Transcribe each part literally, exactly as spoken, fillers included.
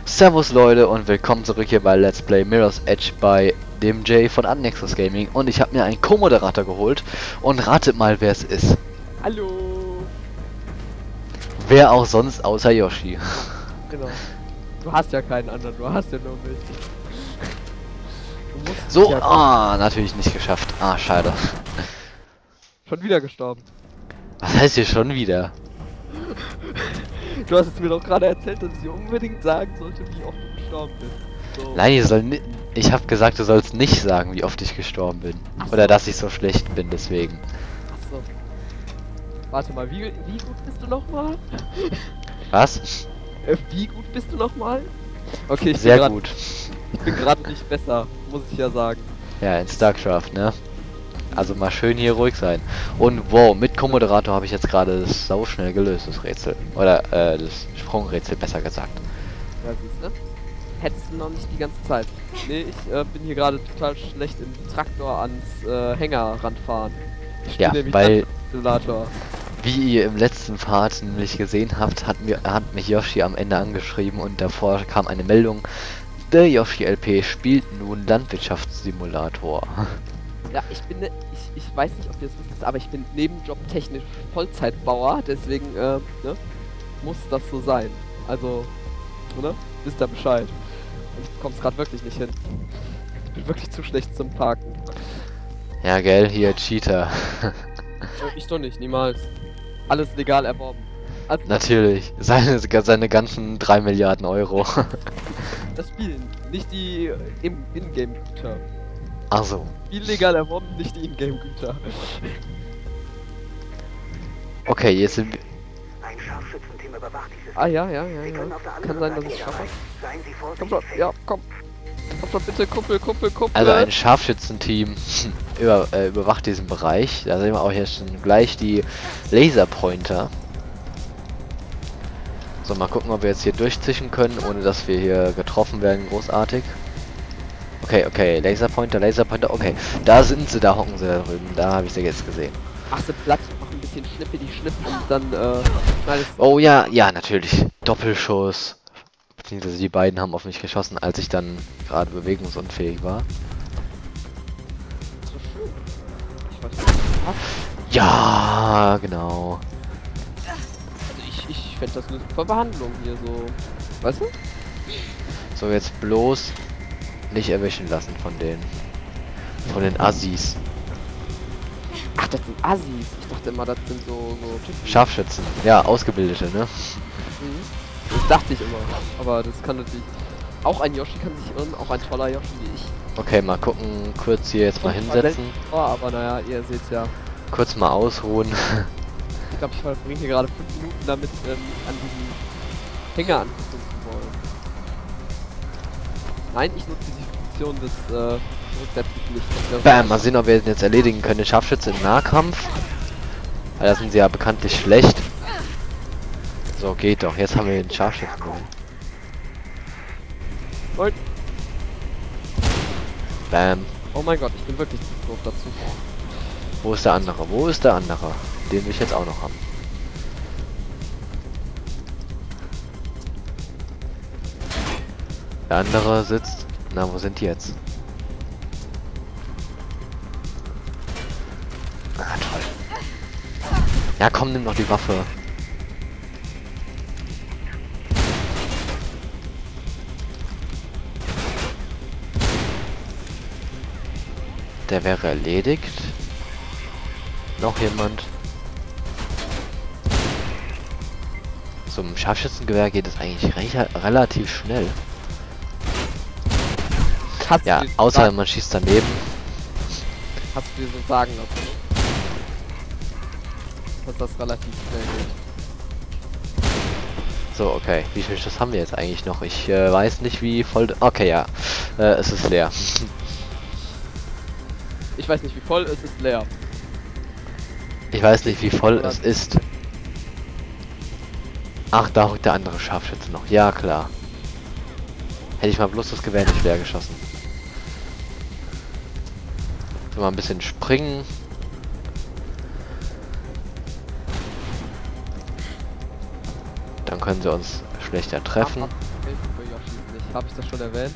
Servus Leute und willkommen zurück hier bei Let's Play Mirror's Edge bei dem Jay von Adnexus Gaming. Und ich habe mir einen Co-Moderator geholt und ratet mal, wer es ist. Hallo! Wer auch sonst außer Yoshi. Genau. Du hast ja keinen anderen, du hast ja nur mich. Du musst So, ja ah, natürlich nicht geschafft. Ah, schade. schon wieder gestorben. Was heißt hier schon wieder? Du hast es mir doch gerade erzählt, dass ich unbedingt sagen sollte, wie oft du gestorben bist. So. Nein, ich soll ni ich habe gesagt, du sollst nicht sagen, wie oft ich gestorben bin. Ach so. Oder dass ich so schlecht bin, deswegen. Achso. Warte mal, wie, wie gut bist du nochmal? Was? Äh, wie gut bist du nochmal? Okay, ich Sehr bin grad, gut. Ich bin gerade nicht besser, muss ich ja sagen. Ja, in StarCraft, ne? Also mal schön hier ruhig sein. Und wow, mit Co-Moderator habe ich jetzt gerade das sau schnell gelöst, das Rätsel. Oder äh, das Sprungrätsel besser gesagt. Ja, siehst du? Hättest du noch nicht die ganze Zeit. Nee, ich äh, bin hier gerade total schlecht im Traktor ans äh, Hängerrand fahren. Ich Ja, nämlich weil- Simulator. Wie ihr im letzten Part nämlich gesehen habt, hat, mir, hat mich Yoshi am Ende angeschrieben und davor kam eine Meldung, der Yoshi L P spielt nun Landwirtschaftssimulator. Ja, ich bin ne, ich, ich weiß nicht, ob ihr es wisst, aber ich bin nebenjobtechnisch Vollzeitbauer, deswegen äh, ne, muss das so sein. Also, ne? Wisst ihr Bescheid. Und ich bekomm's gerade wirklich nicht hin. Ich bin wirklich zu schlecht zum Parken. Ja, gell, hier Cheater. Äh, ich doch nicht, niemals. Alles legal erworben. Also, Natürlich, seine, seine ganzen drei Milliarden Euro. das Spiel, nicht die äh, im Ingame-Güter. Ach so. Illegal erworben, nicht die Ingame-Güter. Okay, jetzt sind wir... Ein Scharfschützenteam überwacht dieses. Ah ja, ja, ja, Sie ja. können auf der Kann anderen sein, dass Seite ich schaffe. arbeiten. Seien Sie Komm vorsichtig. schon, ja, komm. Komm schon bitte, Kumpel, Kumpel, Kumpel. Also ein Scharfschützenteam über, äh, überwacht diesen Bereich. Da sehen wir auch hier schon gleich die Laserpointer. So, mal gucken, ob wir jetzt hier durchzischen können, ohne dass wir hier getroffen werden. Großartig. Okay, okay, Laserpointer, Laserpointer, okay. Da sind sie, da hocken sie da drüben. Da habe ich sie jetzt gesehen. Mach sie platt, mach ein bisschen Schnippe, die Schnipp und dann, äh, schneidest Oh ja, ja, natürlich. Doppelschuss. Beziehungsweise die beiden haben auf mich geschossen, als ich dann gerade bewegungsunfähig war. so schön. Ich weiß nicht, was. Ja, genau. Also ich, ich fände das eine super Behandlung hier so. Weißt du? So, jetzt bloß nicht erwischen lassen von den von den Assis. Ach, das sind Assis. Ich dachte immer, das sind so, so Typen. Scharfschützen, ja, Ausgebildete, ne? Mhm. Das dachte ich immer. Aber das kann natürlich. Auch ein Yoshi kann sich irren, auch ein toller Yoshi wie ich. Okay, mal gucken, kurz hier jetzt mal Und hinsetzen, Oh, aber naja, ihr seht's ja. kurz mal ausruhen. Ich glaube, ich verbringe hier gerade fünf Minuten damit, ähm, an diesem Hänger angucken zu wollen. Nein, ich nutze die Funktion des äh, Zurücksetzens nicht. Das wäre Bam, mal sehen, ob wir den jetzt erledigen können. Den Scharfschütze im Nahkampf. Weil da sind sie ja bekanntlich schlecht. So, geht doch. Jetzt haben wir den Scharfschützen. Nein. Bam. Oh mein Gott, ich bin wirklich zu doof dazu. Wo ist der andere? Wo ist der andere? Den will ich jetzt auch noch haben. Der andere sitzt... Na, wo sind die jetzt? Ah, toll. Ja, komm, nimm noch die Waffe. Der wäre erledigt. Noch jemand. Zum Scharfschützengewehr geht es eigentlich re relativ schnell. Hast Ja, du dir außer sagen, man schießt daneben. hast du dir so sagen lassen, dass das relativ schnell geht. So, okay. Wie viel Schuss haben wir jetzt eigentlich noch? Ich äh, weiß nicht, wie voll... Okay, ja. Äh, es ist leer. Ich weiß nicht, wie voll es ist leer. Ich weiß nicht, wie voll es ist. Ach, da hockt der andere Scharfschütze noch. Ja, klar. Hätte ich mal bloß das Gewehr nicht leer geschossen. So, mal ein bisschen springen. Dann können sie uns schlechter treffen. Ab, ab, Hilfe für Yoshi. Habe ich das schon erwähnt?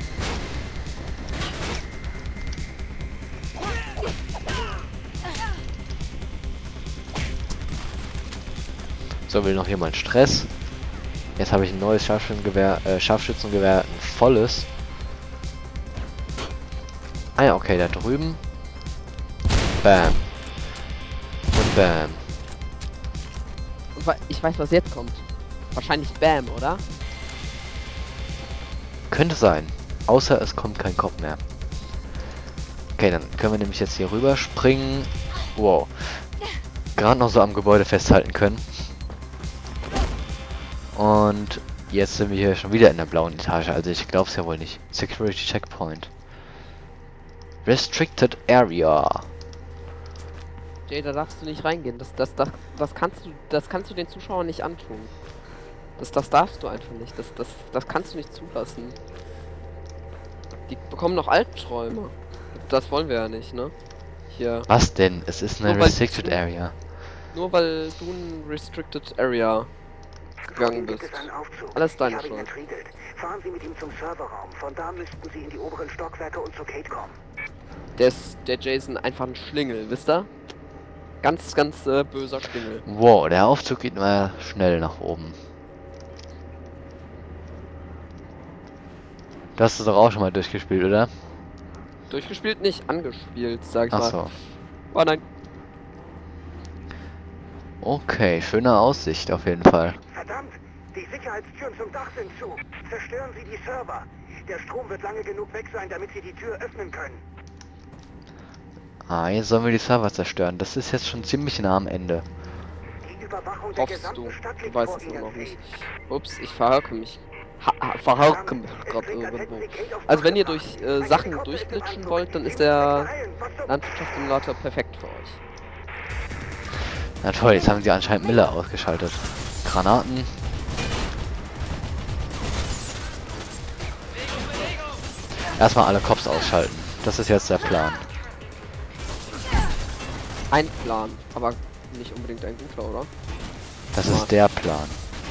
So, will noch jemand Stress? Jetzt habe ich ein neues Scharfschützengewehr, äh, Scharfschützengewehr, ein volles. Ah ja, okay, da drüben. Bam. Und bam. Und wa- ich weiß, was jetzt kommt. Wahrscheinlich Bam, oder? Könnte sein. Außer es kommt kein Kopf mehr. Okay, dann können wir nämlich jetzt hier rüber springen. Wow. Gerade noch so am Gebäude festhalten können. Und jetzt sind wir hier schon wieder in der blauen Etage. Also ich glaube es ja wohl nicht. Security Checkpoint. Restricted Area. Jay, da darfst du nicht reingehen. Das, das, das, das kannst du, das kannst du den Zuschauern nicht antun. Das, das darfst du einfach nicht. Das, das, das kannst du nicht zulassen. Die bekommen noch Albträume. Das wollen wir ja nicht, ne? Hier. Was denn? Es ist eine Nur weil- Restricted Area. Nur weil du in Restricted Area gegangen bist. Alles deine Schuld. Fahren Sie mit ihm zum Serverraum. Von da müssten Sie in die oberen Stockwerke und zu Kate kommen. Der ist, der Jason einfach ein Schlingel, wisst ihr? Ganz, ganz äh, böser Schlingel. Wow, der Aufzug geht mal schnell nach oben. Das hast du doch auch schon mal durchgespielt, oder? Durchgespielt nicht, angespielt, sag ich Ach mal. so. Oh nein. Okay, schöne Aussicht auf jeden Fall. Verdammt! Die Sicherheitstüren zum Dach sind zu. Zerstören Sie die Server. Der Strom wird lange genug weg sein, damit Sie die Tür öffnen können. Ah, jetzt sollen wir die Server zerstören. Das ist jetzt schon ziemlich nah am Ende. Die Überwachung der Hoffst gesamten du? Stadt Du liegt weißt vor es nur Ihnen. noch nicht. Ups, ich verhauke mich. Ha, ha, verhauke mich gerade irgendwo. Also wenn ihr durch äh, Sachen durchglitschen wollt, dann ist der Landwirtschaftssimulator perfekt für euch. Na toll, jetzt haben sie anscheinend Miller ausgeschaltet. Granaten. Erstmal alle Cops ausschalten. Das ist jetzt der Plan. Ein Plan, aber nicht unbedingt ein guter, oder? Das ist der Plan.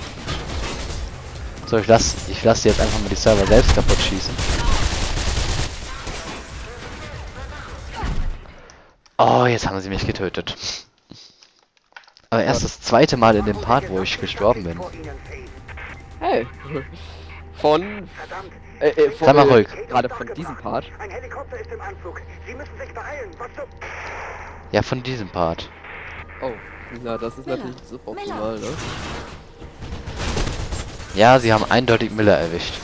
So, ich lasse ich lass jetzt einfach mal die Server selbst kaputt schießen. Oh, jetzt haben sie mich getötet. Aber erst das zweite Mal in dem Part, wo ich gestorben bin. Hey! Von... Verdammt! Äh, äh, von, Sei mal äh, ruhig. Gerade von diesem Part. Ein Helikopter ist im Anflug. Sie müssen sich beeilen. Was zum... Ja, von diesem Part. Oh, na das ist natürlich nicht so optimal, ne? Ja, sie haben eindeutig Miller erwischt.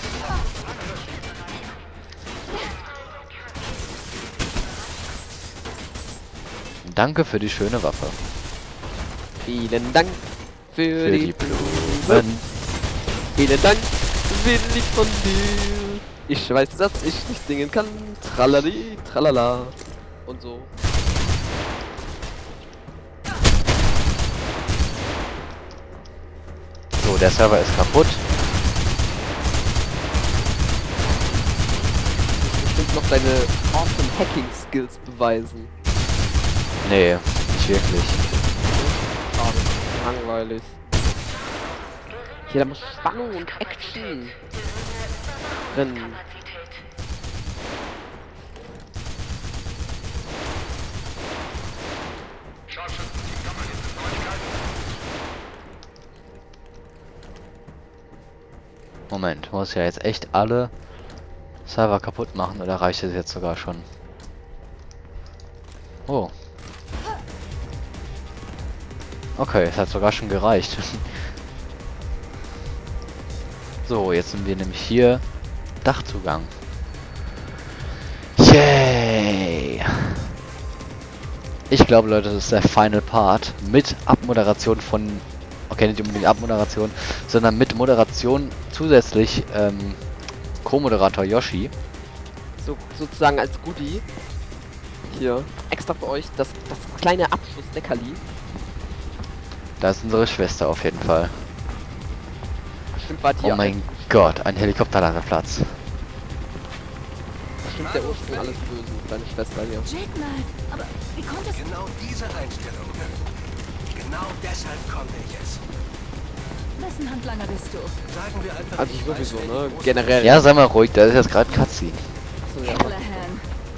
Danke für die schöne Waffe. Vielen Dank für, Für die, die Blumen. Blumen. Vielen Dank, will ich von dir. Ich weiß, dass ich nicht singen kann. Tralali, tralala. Und so. So, der Server ist kaputt. Bestimmt noch deine awesome Hacking Skills beweisen. Nee, nicht wirklich. Schade, langweilig. Hier, da muss Spannung und Action drin. Moment, muss ja jetzt echt alle Server kaputt machen oder reicht es jetzt sogar schon? Oh. Okay, es hat sogar schon gereicht. So, jetzt sind wir nämlich hier. Dachzugang. Yay! Ich glaube, Leute, das ist der Final Part mit Abmoderation von... Okay, nicht unbedingt Abmoderation, sondern mit Moderation zusätzlich ähm, Co-Moderator Yoshi. So, sozusagen als Goodie. Hier, extra für euch, das, das kleine Abschluss-Leckerli. Da ist unsere Schwester auf jeden Fall. Bestimmt war die Oh mein Gott, ein Helikopterlandeplatz. Bestimmt der Ursprung alles Bösen, deine Schwester hier. Jack mal, aber wie konnte es... Genau diese Einstellung. Genau deshalb konnte ich es. Wessen Handlanger bist du? Sagen wir einfach, Also ich weiß, sowieso, wer ne? die große- Generell. Ja, sei mal ruhig, da ist jetzt gerade Cutscene. Achso, ja. Callahan.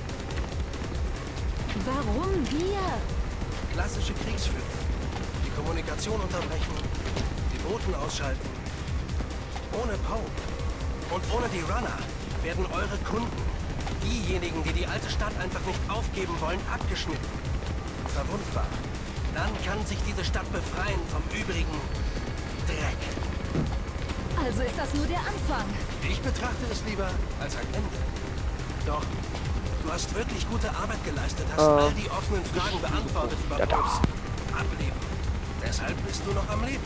Warum wir? Klassische Kriegsführung. Die Kommunikation unterbrechen, die Boten ausschalten. Ohne Poe und ohne die Runner werden eure Kunden, diejenigen, die die alte Stadt einfach nicht aufgeben wollen, abgeschnitten. Verwundbar. Dann kann sich diese Stadt befreien vom übrigen Dreck. Also ist das nur der Anfang. Ich betrachte es lieber als ein Ende. Doch, du hast wirklich gute Arbeit geleistet, hast Äh. all die offenen Fragen beantwortet über Ja, da. Poes Ableben. Deshalb bist du noch am Leben.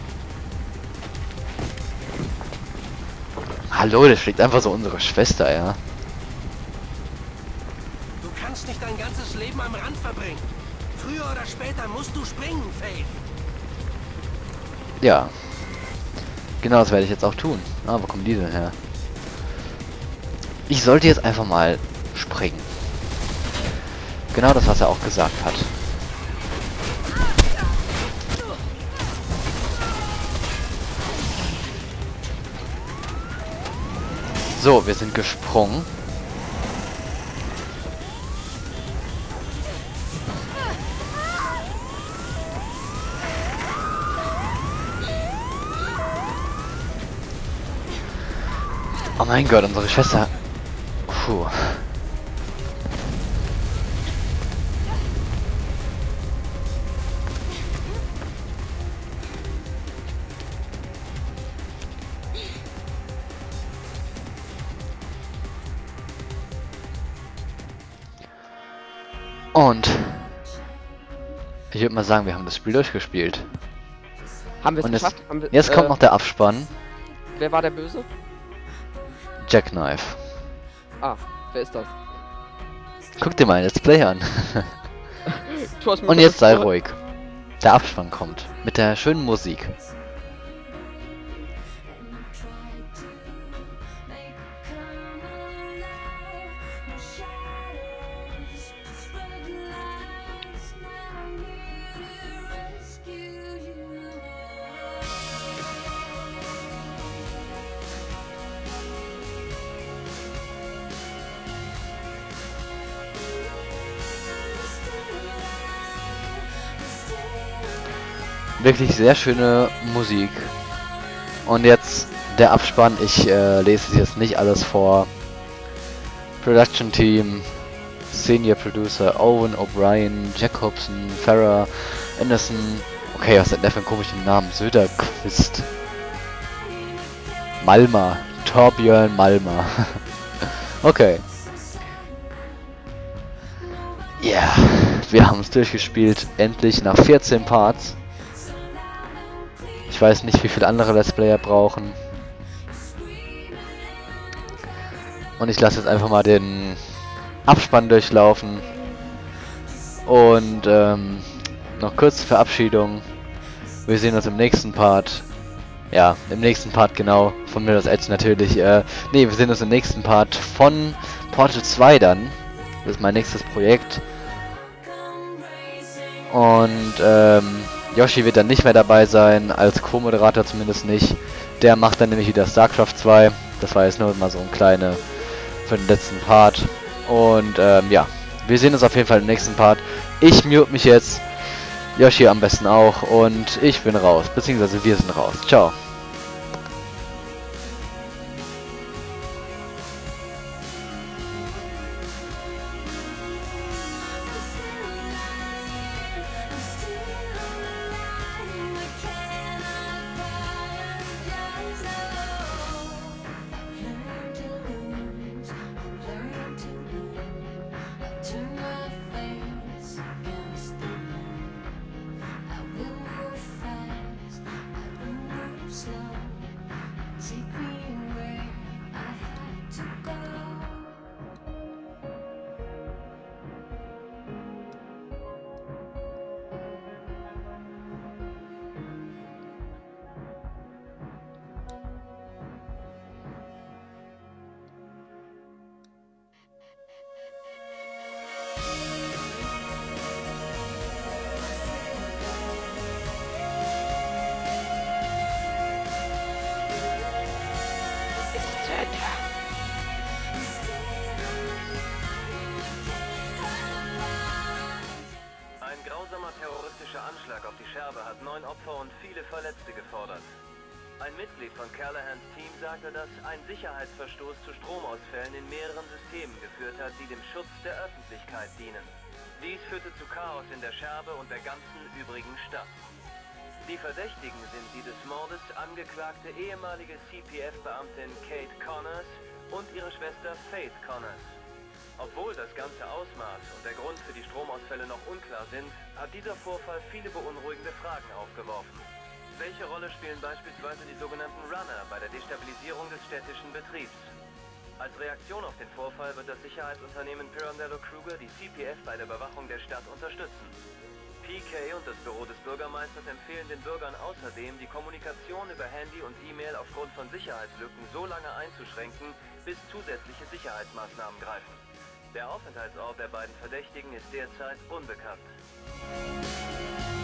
Hallo, das schlägt einfach so unsere Schwester, ja. Du kannst nicht dein ganzes Leben am Rand verbringen. Früher oder später musst du springen, Faith. Ja. Genau, das werde ich jetzt auch tun. Ah, wo kommen die denn her? Ich sollte jetzt einfach mal springen. Genau das, was er auch gesagt hat. So, wir sind gesprungen. Oh mein Gott, unsere Schwester. Puh. Und ich würde mal sagen, wir haben das Spiel durchgespielt. Haben wir es Und jetzt, geschafft? Haben wir, jetzt kommt äh, noch der Abspann. Wer war der Böse? Jackknife. Ah, wer ist das? Guck dir mal ein Let's Play an. Du hast mir Und mal jetzt das sei vor- ruhig. Der Abspann kommt. Mit der schönen Musik. Wirklich sehr schöne Musik. Und jetzt der Abspann. Ich äh, lese es jetzt nicht alles vor. Production Team, Senior Producer Owen O'Brien, Jacobson, Farah, Anderson. Okay, was hat der für einen komischen Namen? Söderqvist. Malmer. Torbjörn Malmer. Okay. Ja, yeah, wir haben es durchgespielt. Endlich nach vierzehn Parts. Ich weiß nicht, wie viele andere Let's Player brauchen. Und ich lasse jetzt einfach mal den Abspann durchlaufen. Und ähm, noch kurze Verabschiedung. Wir sehen uns im nächsten Part. Ja, im nächsten Part genau. Von Mirror's Edge natürlich. Äh, ne, wir sehen uns im nächsten Part von Portal zwei dann. Das ist mein nächstes Projekt. Und ähm, Yoshi wird dann nicht mehr dabei sein, als Co-Moderator zumindest nicht. Der macht dann nämlich wieder StarCraft zwei. Das war jetzt nur mal so ein kleiner für den letzten Part. Und ähm, ja, wir sehen uns auf jeden Fall im nächsten Part. Ich mute mich jetzt, Yoshi am besten auch, und ich bin raus, beziehungsweise wir sind raus. Ciao. Fast, I don't move slow. Scherbe hat neun Opfer und viele Verletzte gefordert. Ein Mitglied von Callahans Team sagte, dass ein Sicherheitsverstoß zu Stromausfällen in mehreren Systemen geführt hat, die dem Schutz der Öffentlichkeit dienen. Dies führte zu Chaos in der Scherbe und der ganzen übrigen Stadt. Die Verdächtigen sind die des Mordes angeklagte ehemalige C P F-Beamtin Kate Connors und ihre Schwester Faith Connors. Obwohl das ganze Ausmaß und der Grund für die Stromausfälle noch unklar sind, hat dieser Vorfall viele beunruhigende Fragen aufgeworfen. Welche Rolle spielen beispielsweise die sogenannten Runner bei der Destabilisierung des städtischen Betriebs? Als Reaktion auf den Vorfall wird das Sicherheitsunternehmen Pirandello Kruger die C P F bei der Überwachung der Stadt unterstützen. P K und das Büro des Bürgermeisters empfehlen den Bürgern außerdem, die Kommunikation über Handy und E-Mail aufgrund von Sicherheitslücken so lange einzuschränken, bis zusätzliche Sicherheitsmaßnahmen greifen. Der Aufenthaltsort der beiden Verdächtigen ist derzeit unbekannt.